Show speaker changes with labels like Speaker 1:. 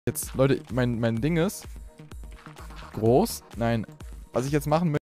Speaker 1: Jetzt, Leute, mein Ding ist groß. Nein, was ich jetzt machen möchte.